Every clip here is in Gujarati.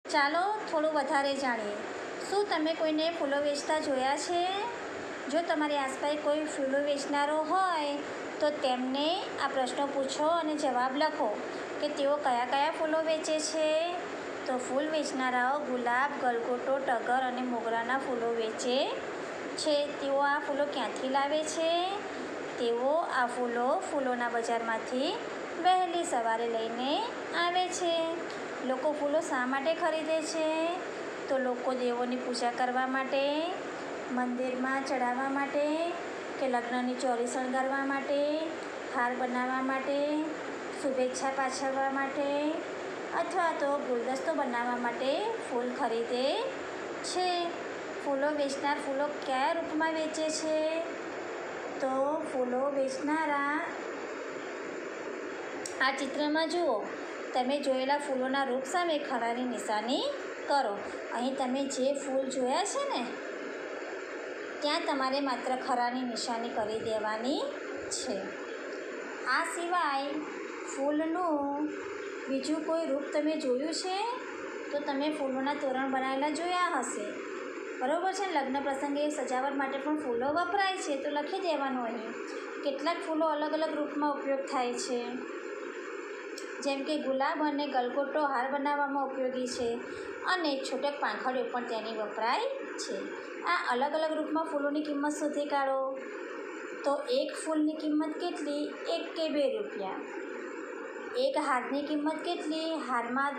ચાલો થોડું વધારે જાણીએ. શું તમે કોઈને ફૂલો વેચતા જોયા છે? જો તમારી આસપાસ કોઈ ફૂલો વેચનારો હોય તો તેમને આ પ્રશ્નો પૂછો અને જવાબ લખો કે તેઓ કયા કયા ફૂલો વેચે છે. તો ફૂલ વેચનારાઓ ગુલાબ, ગલગોટો, ટગર અને મોગરાના ફૂલો વેચે છે. તેઓ આ ફૂલો ક્યાંથી લાવે છે? તેઓ આ ફૂલોના બજારમાંથી વહેલી સવારે લઈને આવે છે. લોકો ફૂલો શા માટે ખરીદે છે? તો લોકો દેવોની પૂજા કરવા માટે, મંદિરમાં ચડાવવા માટે, કે લગ્નની ચોરી શણગારવા માટે, હાર બનાવવા માટે, શુભેચ્છા પાછવવા માટે અથવા તો ગુલદસ્તો બનાવવા માટે ફૂલ ખરીદે છે. ફૂલો વેચનાર ફૂલો કયા રૂપમાં વેચે છે? તો ફૂલો વેચનારા આ ચિત્રમાં જુઓ. તમે જોયેલા ફૂલોના રૂપ સામે ખરાની નિશાની કરો. અહીં તમે જે ફૂલ જોયા છે ને ત્યાં તમારે માત્ર ખરાની નિશાની કરી દેવાની છે. આ સિવાય ફૂલનું બીજું કોઈ રૂપ તમે જોયું છે? તો તમે ફૂલોના તોરણ બનાવેલા જોયા હશે, બરાબર છે. લગ્ન પ્રસંગે સજાવટ માટે પણ ફૂલો વપરાય છે, તો લખી દેવાનું અહીં. કેટલાક ફૂલો અલગ અલગ રૂપમાં ઉપયોગ થાય છે, જેમ કે ગુલાબ અને ગલગોટો હાર બનાવવામાં ઉપયોગી છે અને છૂટક પાંખડીઓ પણ તેની વપરાય છે. આ અલગ અલગ રૂપમાં ફૂલોની કિંમત શોધી કાઢો. તો એક ફૂલની કિંમત કેટલી? 1 કે 2 રૂપિયા. એક હારની કિંમત કેટલી? હારમાં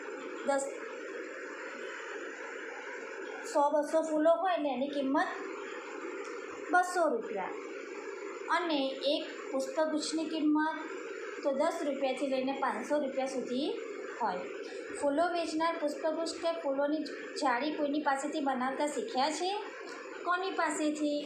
100-200 ફૂલો હોય એટલે એની કિંમત 200 રૂપિયા. અને એક પુષ્પગુચ્છની કિંમત તો 10 રૂપિયાથી લઈને 500 રૂપિયા સુધી હોય. ફૂલો વેચનાર પુષ્પગુચ્છ કે ફૂલોની જાળી કોઈની પાસેથી બનાવતા શીખ્યા છે? કોની પાસેથી?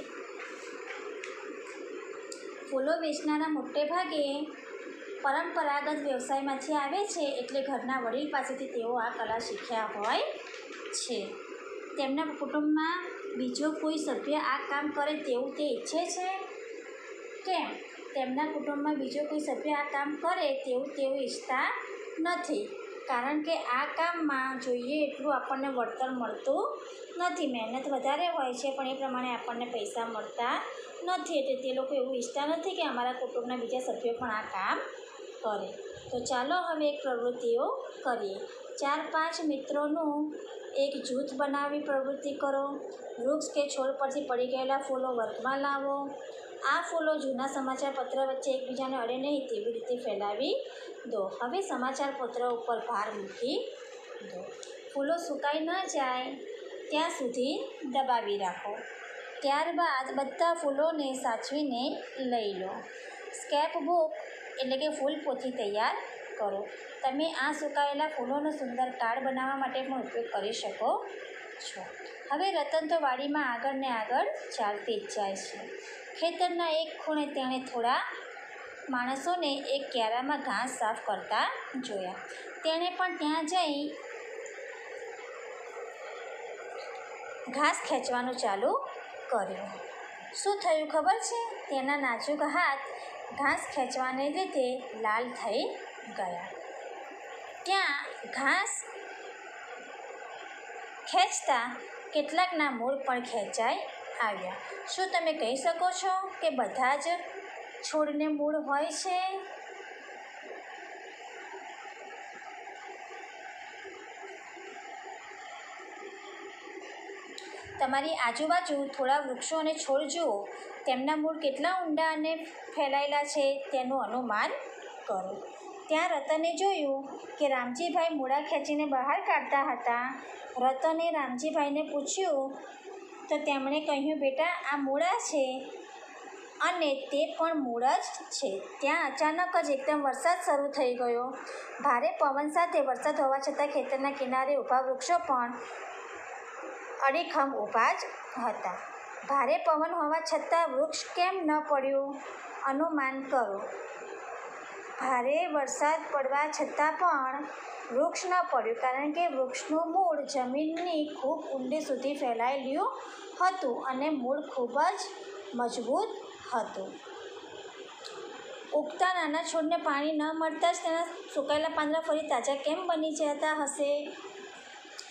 ફૂલો વેચનારા મોટે ભાગે પરંપરાગત વ્યવસાયમાંથી આવે છે, એટલે ઘરના વડીલ પાસેથી તેઓ આ કલા શીખ્યા હોય છે. તેમના કુટુંબમાં બીજો કોઈ સભ્ય આ કામ કરે તેવું તે ઈચ્છે છે? કેમ? તેમના કુટુંબમાં બીજો કોઈ સભ્ય આ કામ કરે તેવું તેઓ ઈચ્છતા નથી, કારણ કે આ કામમાં જોઈએ એટલું આપણને વળતર મળતું નથી. મહેનત વધારે હોય છે પણ એ પ્રમાણે આપણને પૈસા મળતા નથી, એટલે તે લોકો એવું ઈચ્છતા નથી કે અમારા કુટુંબના બીજા સભ્યો પણ આ કામ કરે. તો ચાલો હવે એક પ્રવૃત્તિઓ કરીએ. 4-5 મિત્રોનું એક જૂથ બનાવી પ્રવૃત્તિ કરો. વૃક્ષ કે છોડ પરથી પડી ગયેલા ફૂલો વર્ગમાં લાવો. આ ફૂલો જૂના સમાચારપત્ર વચ્ચે એકબીજાને અડે નહીં તેવી રીતે ફેલાવી દો. હવે સમાચારપત્ર ઉપર ભાર મૂકી દો. ફૂલો સુકાઈ ન જાય ત્યાં સુધી દબાવી રાખો. ત્યારબાદ બધા ફૂલોને સાચવીને લઈ લો. સ્કેપબુક એટલે કે ફૂલપોથી તૈયાર કરો. તમે આ સુકાયેલા ફૂલોનો સુંદર કાર્ડ બનાવવા માટે પણ ઉપયોગ કરી શકો છો. હવે રતન તો વાડીમાં આગળ ને આગળ ચાલતી જ જાય છે. ખેતરના એક ખૂણે તેણે થોડા માણસોને એક ક્યારામાં ઘાસ સાફ કરતા જોયા. તેણે પણ ત્યાં જઈ ઘાસ ખેંચવાનું ચાલુ કર્યું. શું થયું ખબર છે? તેના નાજુક હાથ ઘાસ ખેંચવાને લીધે લાલ થઈ ગયા. ત્યાં ઘાસ ખેંચતા કેટલાકના મૂળ પણ ખેંચાઈ આવ્યા. શું તમે કહી શકો છો કે બધા જ છોડને મૂળ હોય છે? તમારી આજુબાજુ થોડા વૃક્ષો અને છોડ જુઓ. તેમના મૂળ કેટલા ઊંડા અને ફેલાયેલા છે તેનું અનુમાન કરો. ત્યાં રતને જોયું કે રામજીભાઈ મૂળા ખેંચીને બહાર કાઢતા હતા. રતને રામજીભાઈને પૂછ્યું તો તેમણે કહ્યું, બેટા આ મૂળા છે અને તે પણ મૂળ જ છે. ત્યાં અચાનક જ એકદમ વરસાદ શરૂ થઈ ગયો. ભારે પવન સાથે વરસાદ હોવા છતાં ખેતરના કિનારે ઊભા વૃક્ષો પણ અડીખમ ઊભા જ હતા. ભારે પવન હોવા છતાં વૃક્ષ કેમ ન પડ્યું? અનુમાન કરો. ભારે વરસાદ પડવા છતાં પણ વૃક્ષ ન પડ્યું કારણ કે વૃક્ષનું મૂળ જમીનની ખૂબ ઊંડે સુધી ફેલાયેલું હતું અને મૂળ ખૂબ જ મજબૂત હતું. ઉગતા નાના છોડને પાણી ન મળતા જ તેના સુકાયેલા પાંદડા ફરી તાજા કેમ બની જતા હશે?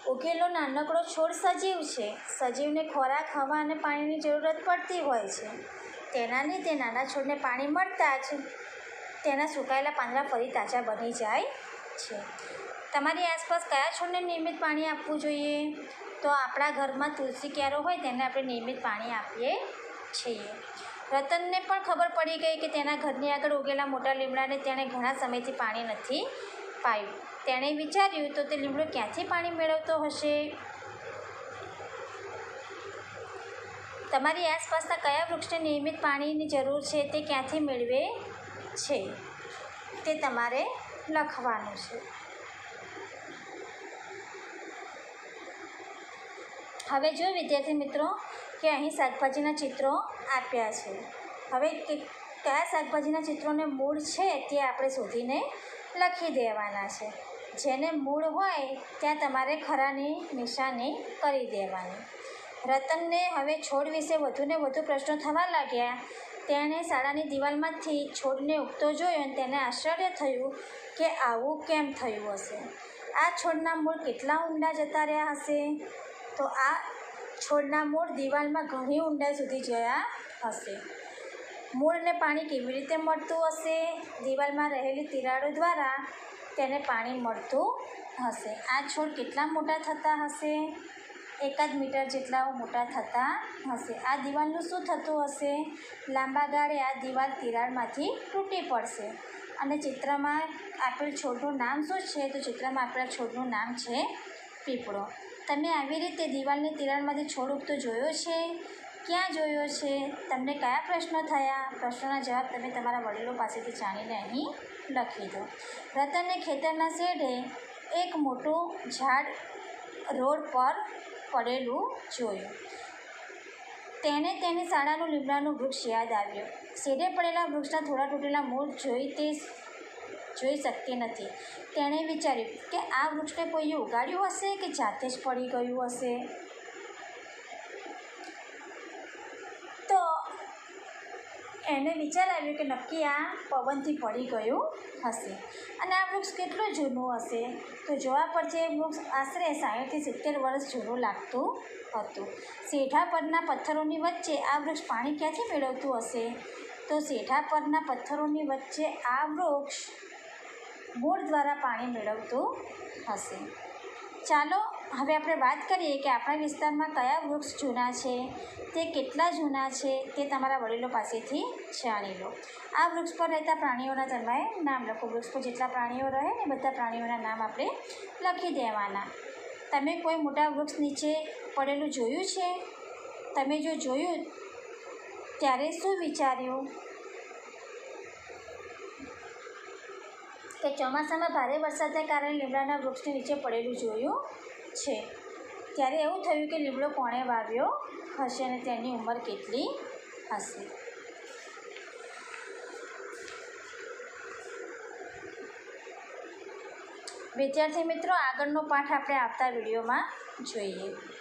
ઉગેલો નાનકડો છોડ સજીવ છે. સજીવને ખોરાક, હવા અને પાણીની જરૂરત પડતી હોય છે. તેના લીધે નાના છોડને પાણી મળતા જ તેના સુકાયેલા પાંદડા ફરી તાજા બની જાય છે. તમારી આસપાસ કયા છોડને નિયમિત પાણી આપવું જોઈએ? તો આપણા ઘરમાં તુલસી ક્યારો હોય તેને આપણે નિયમિત પાણી આપીએ છીએ. રતનને પણ ખબર પડી ગઈ કે તેના ઘરની આગળ ઉગેલા મોટા લીમડાને તેણે ઘણા સમયથી પાણી નથી પાયું. તેણે વિચાર્યું તો તે લીમડો ક્યાંથી પાણી મેળવતો હશે? તમારી આસપાસના કયા વૃક્ષને નિયમિત પાણીની જરૂર છે તે ક્યાંથી મેળવે છે તે તમારે લખવાનું છે. હવે જો વિદ્યાર્થી મિત્રો કે અહીં શાકભાજીના ચિત્રો આપ્યા છે. હવે કયા શાકભાજીના ચિત્રોને મૂળ છે તે આપણે શોધીને લખી દેવાના છે. જેને મૂળ હોય ત્યાં તમારે ખરાની નિશાની કરી દેવાની. રતનને હવે છોડ વિશે વધુને વધુ પ્રશ્નો થવા લાગ્યા. તેણે શાળાની દિવાલમાંથી છોડને ઉગતો જોયો અને તેને આશ્ચર્ય થયું કે આવું કેમ થયું હશે. આ છોડના મૂળ કેટલા ઊંડા જતા રહ્યા હશે? તો આ છોડના મૂળ દિવાલમાં ઘણી ઊંડાઈ સુધી ગયા હશે. મૂળને પાણી કેવી રીતે મળતું હશે? દિવાલમાં રહેલી તિરાડો દ્વારા તેને પાણી મળતું હશે. આ છોડ કેટલા મોટા થતા હશે? 1 મીટર જેટલા મોટા થતા હશે. આ દિવાલનું શું થતું હશે? લાંબા ગાળે આ દિવાલ તિરાડમાંથી તૂટી પડશે. અને ચિત્રમાં આપેલ છોડનું નામ શું છે? તો ચિત્રમાં આપેલા છોડનું નામ છે પીપળો. તમે આવી રીતે દિવાલની તિરાડમાંથી છોડ ઉગતો જોયો છે? ક્યાં જોયો છે? તમને કયા પ્રશ્નો થયા? પ્રશ્નોના જવાબ તમે તમારા વડીલો પાસેથી જાણીને અહીં લખી દો. રતનને ખેતરના શેઢે એક મોટું ઝાડ રોડ પર પડેલું જોયું. તેણે તેની શાળાનું લીમડાનું વૃક્ષ યાદ આવ્યું. શેઢે પડેલા વૃક્ષના થોડા તૂટેલા મૂળ જોઈ શકતી નથી. તેણે વિચાર્યું કે આ વૃક્ષને કોઈએ ઉગાડ્યું હશે કે જાતે જ પડી ગયું હશે. તો એને વિચાર આવ્યો કે નક્કી આ પવનથી પડી ગયું હશે. અને આ વૃક્ષ કેટલું જૂનું હશે? તો જોવા પરથી એ વૃક્ષ આશરે 60 થી 70 વર્ષ જૂનું લાગતું હતું. શેઢા પરના પથ્થરોની વચ્ચે આ વૃક્ષ પાણી ક્યાંથી મેળવતું હશે? તો શેઢા પરના પથ્થરોની વચ્ચે આ વૃક્ષ મૂળ દ્વારા પાણી મેળવતું હશે. ચાલો હવે આપણે વાત કરીએ કે આપણા વિસ્તારમાં કયા વૃક્ષ જૂના છે, તે કેટલા જૂના છે તે તમારા વડીલો પાસેથી જાણી લો. આ વૃક્ષ પર રહેતા પ્રાણીઓના તમે નામ લખો. વૃક્ષ પર જેટલા પ્રાણીઓ રહે ને બધા પ્રાણીઓના નામ આપણે લખી દેવાના. તમે કોઈ મોટા વૃક્ષ નીચે પડેલું જોયું છે? તમે જો જોયું ત્યારે શું વિચાર્યું? કે ચોમાસામાં ભારે વરસાદને કારણે લીમડાના વૃક્ષને નીચે પડેલું જોયું છે. ત્યારે એવું થયું કે લીમડો કોણે વાવ્યો હશે અને તેની ઉંમર કેટલી હશે? વિદ્યાર્થી મિત્રો, આગળનો પાઠ આપણે આવતા વિડીયોમાં જોઈએ.